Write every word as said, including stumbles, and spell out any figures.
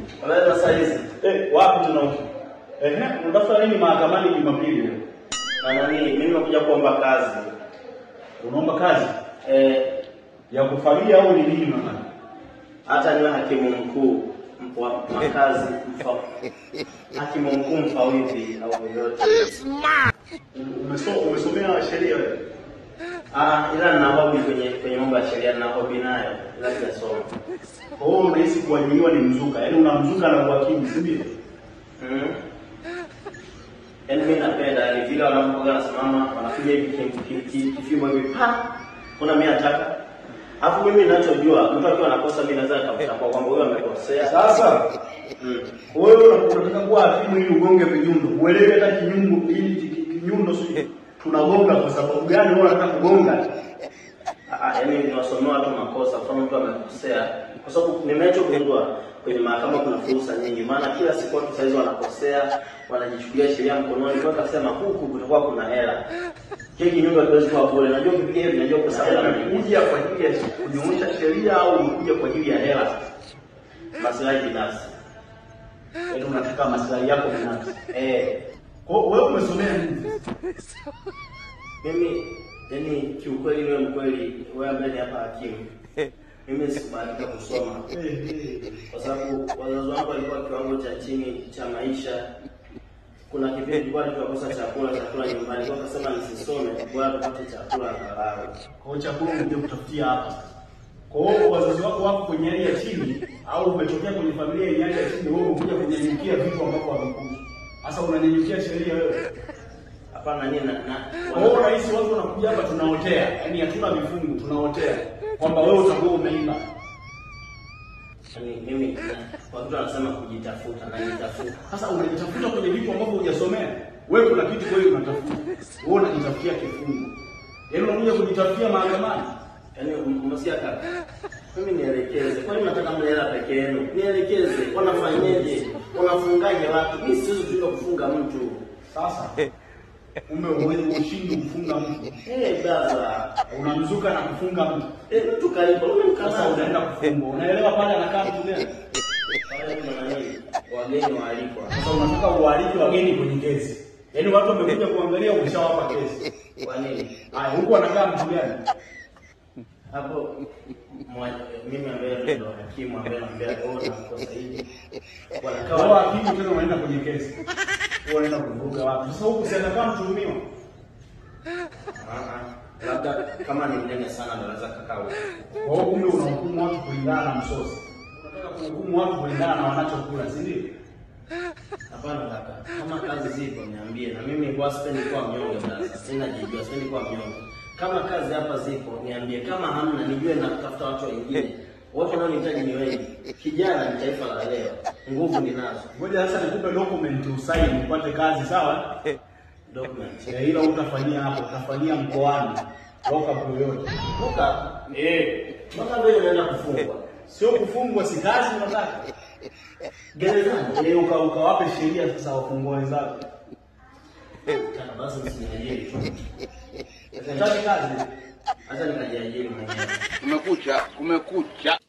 Wala saa hizi. Eh, wapi tunauki? Eh, unatafuta nini mahakamani Jumapili leo? Na nani, mimi nimekuja kuomba kazi. Unaomba kazi? Eh, ya kufagia au ni nini mama? hata niwe hakimu mkuu wa makazi mfa. Hakimu mkuu mfawidhi au yote. Umesoma umesomea sheria wewe? Ah, ila nina hobby kwenye kwenye mambo ya sheria, na hobby nayo. Ila sijasoma. Kwa hiyo unahisi kuajiriwa ni mzuka. Yaani unamzuka na uhakimu, si ndio? Mhm. Yaani mimi napenda ni vile wanapokuwa wanasimama wanakuja hivi kifimo hivi pa. Kuna mimi nataka. Hapo mimi ninachojua mtu akiwa anakosa mimi naweza nikamtambua kwamba huyo amekosea. Sasa mm. wewe unataka kuwa hakimu ili ugonge vinyundo. Uelewe hata kinyundo ili kinyundo sio tunagonga kwa sababu gani wewe unataka kugonga? Ah, yaani ninawasomea watu makosa kwa mtu amekosea. Kwa sababu nimechogundua kwenye mahakama kuna fursa nyingi. Maana kila siku watu saizi wanakosea, wanajichukulia sheria mkononi. Kwa kusema huku kutakuwa kuna hela. Kile kinyundo hatuwezi kuwa bure. Najua kipiga hivi, najua kuna hela. Unakuja kwa ajili ya kunyosha sheria au unakuja kwa ajili ya hela? Maslahi binafsi. Yaani unataka maslahi yako binafsi. Eh, kwa wewe umesomea nini? Mimi yani kiukweli wewe mkweli wewe ambaye hapa hakimu. Mimi sikubahatika kusoma. Kwa sababu wazazi wangu walikuwa kiwango cha chini cha maisha. Kuna kipindi tulikuwa tunakosa chakula chakula nyumbani. Kwa kusema nisisome, bora tupate chakula angalau. Kwa hiyo chakula unje kutafutia hapa. Kwa hiyo wazazi wako wako kwenye hali ya chini au umetokea kwenye familia yenye hali ya chini, wewe unakuja kunyenyekea vitu ambavyo havikuhusu. Sasa unanyenyekea sheria wewe. Hapana nini na na kwa hiyo rais watu wanakuja hapa tunaotea. Yaani hatuna vifungu, tunaotea kwamba wewe utakuwa umeiba. Yaani mimi kwa mtu anasema kujitafuta na nitafuta. Sasa unajitafuta kwenye vitu ambavyo hujasomea. Wewe kuna kitu wewe unatafuta. Wewe unajitafutia kifungu. Yaani unakuja kujitafutia mahakamani. Yaani umesikia kaka? Mimi nielekeze. Kwa nini nataka mlela peke yenu? Nielekeze. Wanafanyaje? Wanafungaje watu? Mimi siwezi kutoka kufunga mtu. Sasa ume uwezo ushindi kufunga mtu. Eh, baba, unamzuka na kufunga mtu. Eh, mtu kaiba, sasa unaenda kufungwa. Unaelewa pale anakaa mtu gani? Pale kuna nini? Wageni waalikwa. Sasa unataka ualike wageni kwenye kesi. Yaani watu wamekuja kuangalia umeshawapa kesi. Kwa nini? Haya, huko anakaa mtu gani? Hapo mimi ambaye ndo hakimu ambaye anambia wewe unakosa hivi. Wanakaa wao hakimu tena wanaenda kwenye kesi. Wanaenda kuvuruga watu. Sasa huko si anakaa mtuhumiwa. Ah, labda kama ni mnene sana anaweza kakaa huko. Kwa hiyo kumbe unahukumu watu kulingana na msosi. Unataka kuhukumu watu kulingana na wanachokula, si ndio? Hapana kaka. Kama kazi zipo niambie, na mimi kwa sipendi kuwa mnyonge basi. Sina jijua, sipendi kuwa mnyonge. Kama kazi hapa zipo niambie, kama hamna nijue na kutafuta watu wengine. Watu wanaonihitaji ni wengi. Kijana ni taifa la leo. Nguvu ninazo. Ngoja sasa nikupe document usaini upate kazi, sawa? Document. Ya hilo utafanyia hapo, utafanyia mkoani. Loka yoyote. Loka? Eh. Mpaka wewe unaenda kufungwa. Sio kufungwa, si kazi unataka. Gerezani. Leo uka ukawape sheria sasa wafungue wenzao. Kana basi msiniajiri tu. Unataka kazi? Acha nikajiajiri mwenyewe. Kumekucha, kumekucha.